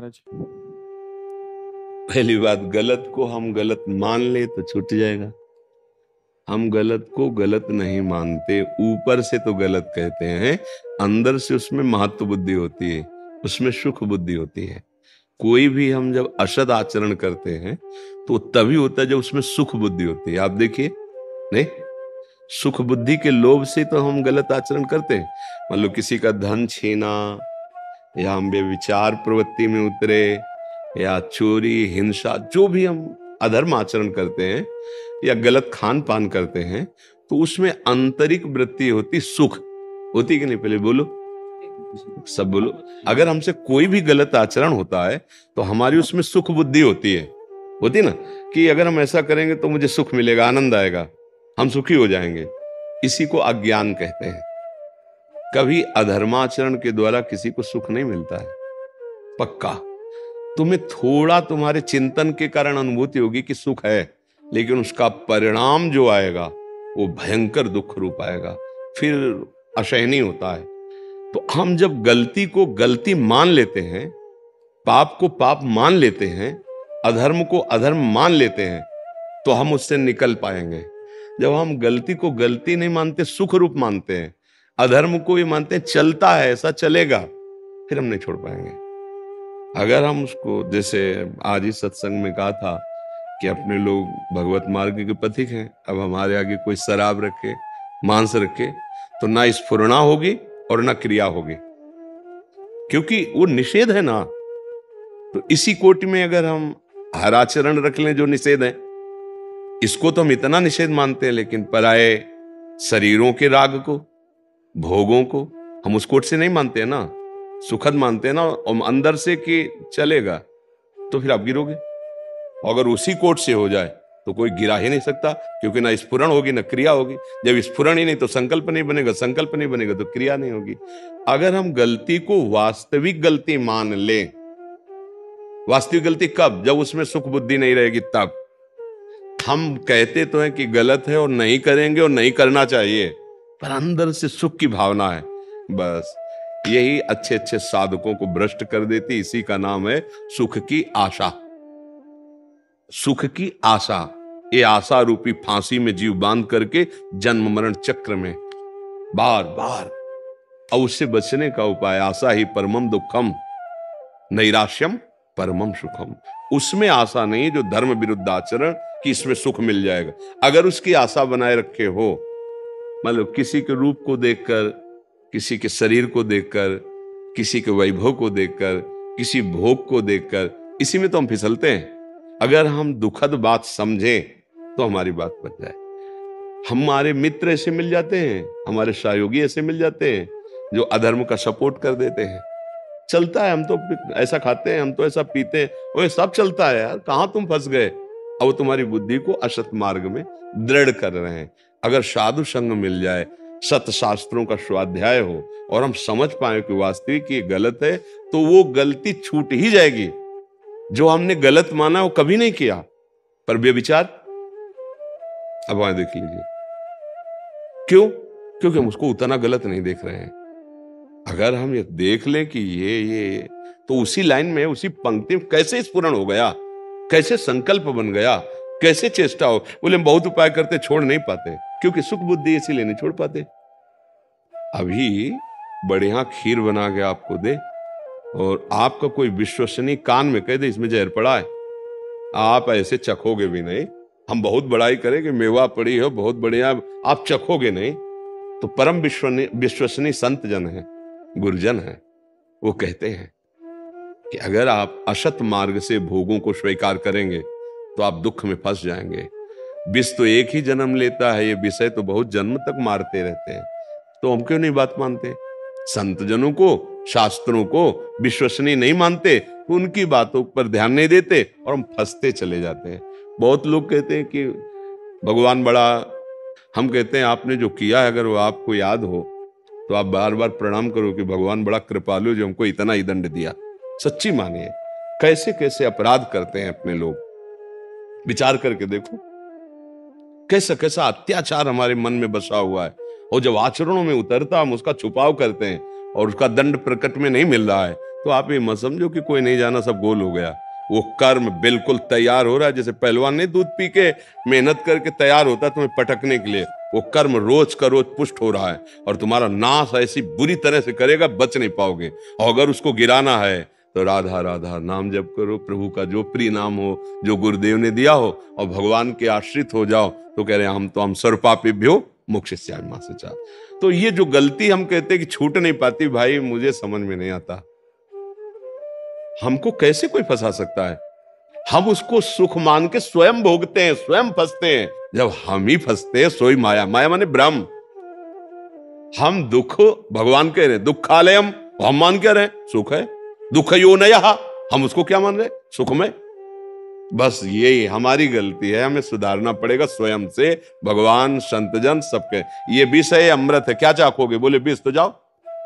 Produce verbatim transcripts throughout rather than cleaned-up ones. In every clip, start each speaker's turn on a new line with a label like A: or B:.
A: महाराज?
B: पहली बात, गलत को हम गलत मान ले तो छूट जाएगा। हम गलत को गलत नहीं मानते, ऊपर से तो गलत कहते हैं, अंदर से उसमें महत्व बुद्धि होती है, उसमें सुख बुद्धि होती है। कोई भी हम जब असद आचरण करते हैं तो तभी होता है जब उसमें सुख बुद्धि होती है। आप देखिए, नहीं, सुख बुद्धि के लोभ से तो हम गलत आचरण करते हैं। मान लो किसी का धन छीना, या हम बेविचार प्रवृत्ति में उतरे, या चोरी, हिंसा, जो भी हम अधर्म आचरण करते हैं या गलत खान पान करते हैं, तो उसमें आंतरिक वृत्ति होती, सुख होती कि नहीं? पहले बोलो, सब बोलो। अगर हमसे कोई भी गलत आचरण होता है तो हमारी उसमें सुख बुद्धि होती है, होती ना, कि अगर हम ऐसा करेंगे तो मुझे सुख मिलेगा, आनंद आएगा, हम सुखी हो जाएंगे। इसी को अज्ञान कहते हैं। कभी अधर्माचरण के द्वारा किसी को सुख नहीं मिलता है, पक्का। तुम्हें थोड़ा तुम्हारे चिंतन के कारण अनुभूति होगी कि सुख है, लेकिन उसका परिणाम जो आएगा वो भयंकर दुख रूप आएगा, फिर असहनीय होता है। तो हम जब गलती को गलती मान लेते हैं, पाप को पाप मान लेते हैं, अधर्म को अधर्म मान लेते हैं, तो हम उससे निकल पाएंगे। जब हम गलती को गलती नहीं मानते, सुख रूप मानते हैं, अधर्म को ही मानते हैं, चलता है, ऐसा चलेगा, फिर हम नहीं छोड़ पाएंगे। अगर हम उसको, जैसे आज ही सत्संग में कहा था कि अपने लोग भगवत मार्ग के पथिक हैं, अब हमारे आगे कोई शराब रखे, मांस रखे, तो ना स्फुरणा होगी और ना क्रिया होगी, क्योंकि वो निषेध है ना। तो इसी कोटि में अगर हम हर आचरण रख लें जो निषेध है, इसको तो हम इतना निषेध मानते हैं, लेकिन पराये शरीरों के राग को, भोगों को हम उस कोट से नहीं मानते हैं ना, सुखद मानते हैं ना, और अंदर से कि चलेगा, तो फिर आप गिरोगे। अगर उसी कोट से हो जाए तो कोई गिरा ही नहीं सकता, क्योंकि ना स्फुरण होगी ना क्रिया होगी। जब स्फुरण ही नहीं तो संकल्प नहीं बनेगा, संकल्प नहीं बनेगा तो क्रिया नहीं होगी। अगर हम गलती को वास्तविक गलती मान लें, वास्तविक गलती कब? जब उसमें सुख बुद्धि नहीं रहेगी, तब। हम कहते तो हैं कि गलत है और नहीं करेंगे और नहीं करना चाहिए, पर अंदर से सुख की भावना है, बस यही अच्छे अच्छे साधकों को भ्रष्ट कर देती। इसी का नाम है सुख की आशा। सुख की आशा, ये आशा रूपी फांसी में जीव बांध करके जन्म मरण चक्र में बार बार, और उससे बचने का उपाय, आशा ही परमम दुखम नैराश्यम परमम सुखम। उसमें आशा नहीं जो धर्म विरुद्ध आचरण कि इसमें सुख मिल जाएगा। अगर उसकी आशा बनाए रखे हो, मतलब किसी के रूप को देखकर, किसी के शरीर को देखकर, किसी के वैभव को देखकर, किसी भोग को देखकर, इसी में तो हम फिसलते हैं। अगर हम दुखद बात समझें तो हमारी बात बच जाए। हमारे मित्र ऐसे मिल जाते हैं, हमारे सहयोगी ऐसे मिल जाते हैं जो अधर्म का सपोर्ट कर देते हैं। चलता है, हम तो ऐसा खाते हैं, हम तो ऐसा पीते हैं, वो सब चलता है यार, कहां तुम फंस गए? अब वो तुम्हारी बुद्धि को असत मार्ग में दृढ़ कर रहे हैं। अगर साधु संग मिल जाए, सत शास्त्रों का स्वाध्याय हो और हम समझ पाए कि वास्तविक ये गलत है, तो वो गलती छूट ही जाएगी। जो हमने गलत माना वो कभी नहीं किया, पर बेविचार, अब वहां देख लीजिए, क्यों? क्योंकि हम उसको उतना गलत नहीं देख रहे हैं। अगर हम ये देख लें कि ये ये तो उसी लाइन में, उसी पंक्ति में कैसे स्फुरण हो गया, कैसे संकल्प बन गया, कैसे चेष्टा हो। बोले हम बहुत उपाय करते, छोड़ नहीं पाते, क्योंकि सुख बुद्धि इसीलिए नहीं छोड़ पाते। अभी बढ़िया खीर बना के आपको दे और आपका कोई विश्वसनीय कान में कह दे इसमें जहर पड़ा है, आप ऐसे चखोगे भी नहीं। हम बहुत बड़ाई करें कि मेवा पड़ी हो, बहुत बढ़िया, आप चखोगे नहीं। तो परम विश्वसनीय संत जन है, गुरुजन है, वो कहते हैं कि अगर आप असत मार्ग से भोगों को स्वीकार करेंगे तो आप दुख में फंस जाएंगे। विष तो एक ही जन्म लेता है, ये विषय तो बहुत जन्म तक मारते रहते हैं। तो हम क्यों नहीं बात मानते? संत जनों को, शास्त्रों को विश्वसनीय नहीं मानते, उनकी बातों पर ध्यान नहीं देते और हम फंसते चले जाते हैं। बहुत लोग कहते हैं कि भगवान बड़ा, हम कहते हैं आपने जो किया है अगर वो आपको याद हो तो आप बार बार प्रणाम करो कि भगवान बड़ा कृपालु जो हमको इतना ही दंड दिया। सच्ची मानिए, कैसे कैसे अपराध करते हैं अपने लोग, विचार करके देखो कैसा कैसा अत्याचार हमारे मन में बसा हुआ है, और जब आचरणों में उतरता हम उसका छुपाव करते हैं और उसका दंड प्रकट में नहीं मिल रहा है तो आप ये मत समझो कि कोई नहीं जाना सब गोल हो गया। वो कर्म बिल्कुल तैयार हो रहा है, जैसे पहलवान ने दूध पी के मेहनत करके तैयार होता है तुम्हें पटकने के लिए, वो कर्म रोज का रोज पुष्ट हो रहा है और तुम्हारा नाश ऐसी बुरी तरह से करेगा बच नहीं पाओगे। और अगर उसको गिराना है तो राधा राधा नाम जप करो, प्रभु का जो प्रिय नाम हो, जो गुरुदेव ने दिया हो, और भगवान के आश्रित हो जाओ। तो कह रहे हैं हम तो हम सर्वपापेभ्यो मोक्षयिष्यामि मा शुचा। तो ये जो गलती हम कहते हैं कि छूट नहीं पाती, भाई मुझे समझ में नहीं आता, हमको कैसे कोई फंसा सकता है। हम उसको सुख मान के स्वयं भोगते हैं, स्वयं फंसते हैं। जब हम ही फंसते हैं सोई माया, माया माने ब्रह्म। हम दुख, भगवान कह रहे हैं दुखालयम, हम मान क्या रहे सुख है, दुख यो नया, हम उसको क्या मान रहे सुख में। बस यही हमारी गलती है, हमें सुधारना पड़ेगा स्वयं से। भगवान संतजन सबके ये विष है, अमृत है, क्या चाखोगे, बोले विष तो जाओ,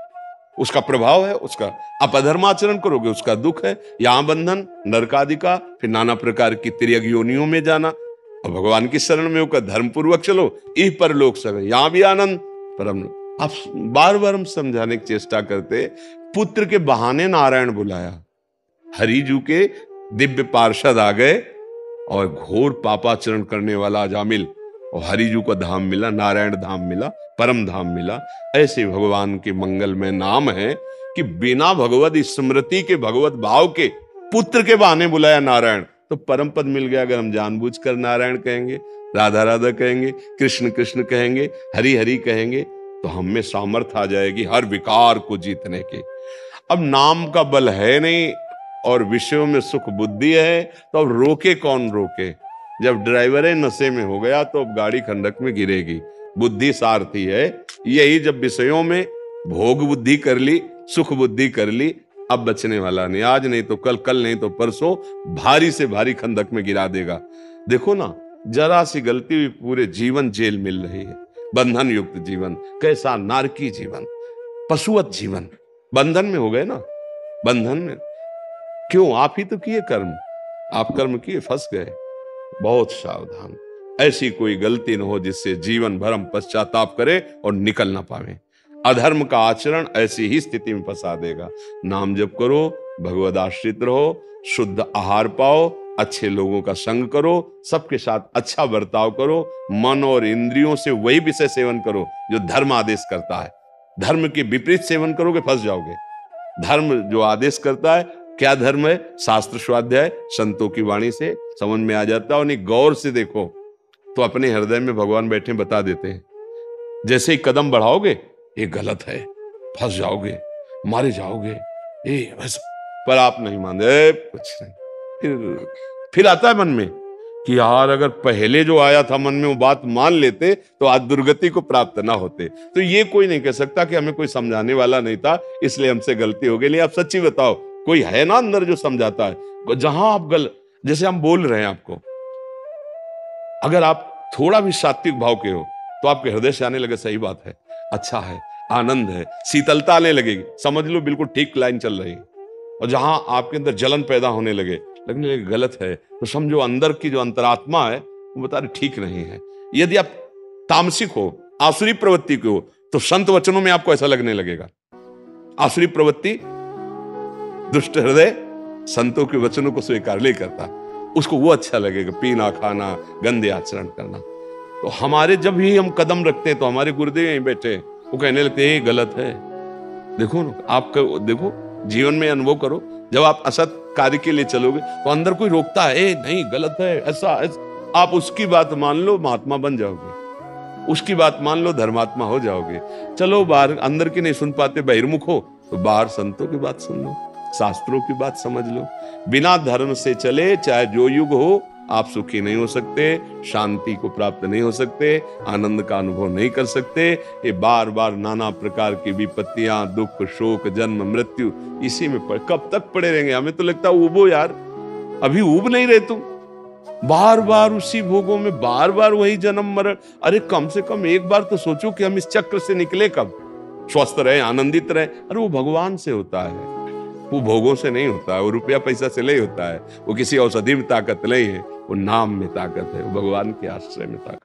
B: उसका प्रभाव है उसका। आप अधर्माचरण करोगे उसका दुख है, यहां बंधन नरकादि का, फिर नाना प्रकार की तिर्यक योनियों में जाना। और भगवान की शरण में होकर धर्म पूर्वक चलो, इह पर लोक सब है, यहां भी आनंद परम। आप बार बार हम समझाने की चेष्टा करते, पुत्र के बहाने नारायण बुलाया, हरिजू के दिव्य पार्षद आ गए और घोर पापाचरण करने वाला अजामिल, और हरिजू को धाम मिला, नारायण धाम मिला, परम धाम मिला। ऐसे भगवान के मंगल में नाम है कि बिना भगवत स्मृति के, भगवत भाव के, पुत्र के बहाने बुलाया नारायण, तो परम पद मिल गया। अगर हम जानबूझकर नारायण कहेंगे, राधा राधा कहेंगे, कृष्ण कृष्ण कहेंगे, हरि हरि कहेंगे, तो हम में सामर्थ्य आ जाएगी हर विकार को जीतने के। अब नाम का बल है नहीं और विषयों में सुख बुद्धि है, तो अब रोके कौन रोके। जब ड्राइवर है नशे में हो गया तो अब गाड़ी खंडक में गिरेगी। बुद्धि सारथी है, यही जब विषयों में भोग बुद्धि कर ली, सुख बुद्धि कर ली, अब बचने वाला नहीं। आज नहीं तो कल, कल नहीं तो परसों भारी से भारी खंडक में गिरा देगा। देखो ना, जरा सी गलती हुई पूरे जीवन जेल मिल रही है, बंधन युक्त जीवन, कैसा नारकी जीवन, पशुवत जीवन, बंधन में हो गए ना, बंधन में। क्यों? आप ही तो किए कर्म, आप कर्म किए फंस गए। बहुत सावधान, ऐसी कोई गलती न हो जिससे जीवन भर हम पश्चाताप करे और निकल ना पावे। अधर्म का आचरण ऐसी ही स्थिति में फंसा देगा। नाम जप करो, भगवद आश्रित रहो, शुद्ध आहार पाओ, अच्छे लोगों का संग करो, सबके साथ अच्छा बर्ताव करो, मन और इंद्रियों से वही विषय सेवन करो जो धर्म आदेश करता है। धर्म के विपरीत सेवन करोगे फंस जाओगे। धर्म जो आदेश करता है, क्या धर्म है? शास्त्र स्वाध्याय संतों की वाणी से समझ में आ जाता है। और नहीं गौर से देखो तो अपने हृदय में भगवान बैठे बता देते हैं। जैसे ही कदम बढ़ाओगे ये गलत है, फंस जाओगे, मारे जाओगे, ए बस, पर आप नहीं मानते, कुछ नहीं। फिर फिर आता है मन में कि यार अगर पहले जो आया था मन में वो बात मान लेते तो आज दुर्गति को प्राप्त ना होते। तो ये कोई नहीं कह सकता कि हमें कोई समझाने वाला नहीं था इसलिए हमसे गलती हो गई। आप सच्ची बताओ, कोई है ना अंदर जो समझाता है? जहां आप गल जैसे हम बोल रहे हैं आपको, अगर आप थोड़ा भी सात्विक भाव के हो तो आपके हृदय से आने लगे सही बात है, अच्छा है, आनंद है, शीतलता आने लगेगी, समझ लो बिल्कुल ठीक लाइन चल रही है। और जहां आपके अंदर जलन पैदा होने लगे, लगने लगे गलत है, तो समझो अंदर की जो अंतरात्मा है वो बता रही ठीक नहीं है। यदि आप तामसिक हो, आसुरी प्रवृत्ति के हो, तो संत वचनों में आपको ऐसा लगने लगेगा। आसुरी प्रवृत्ति, दुष्ट हृदय संतों के वचनों को स्वीकार नहीं करता, उसको वो अच्छा लगेगा, पीना खाना, गंदे आचरण करना। तो हमारे जब ही हम कदम रखते हैं तो हमारे गुरुदेव यहीं बैठे, वो कहने लगते हैं ये गलत है। देखो ना, आप देखो जीवन में अनुभव करो, जब आप असत कार्य के लिए चलोगे तो अंदर कोई रोकता है, ए नहीं गलत है, ऐसा, ऐसा। आप उसकी बात मान लो, महात्मा बन जाओगे, उसकी बात मान लो, धर्मात्मा हो जाओगे। चलो बाहर, अंदर की नहीं सुन पाते, बहिर्मुख हो तो बाहर संतों की बात सुन लो, शास्त्रों की बात समझ लो। बिना धर्म से चले चाहे जो युग हो, आप सुखी नहीं हो सकते, शांति को प्राप्त नहीं हो सकते, आनंद का अनुभव नहीं कर सकते। ये बार बार नाना प्रकार की विपत्तियां, दुख, शोक, जन्म, मृत्यु, इसी में पड़, कब तक पड़े रहेंगे? हमें तो लगता है उबो यार, अभी उब नहीं रहे तुम, बार बार उसी भोगों में, बार बार वही जन्म मरण। अरे कम से कम एक बार तो सोचो कि हम इस चक्र से निकले कब, स्वस्थ रहे, आनंदित रहे। अरे वो भगवान से होता है, वो भोगों से नहीं होता है, वो रुपया पैसा से नहीं होता है, वो किसी औषधि में ताकत नहीं है, वो नाम में ताकत है, वो भगवान के आश्रय में ताकत।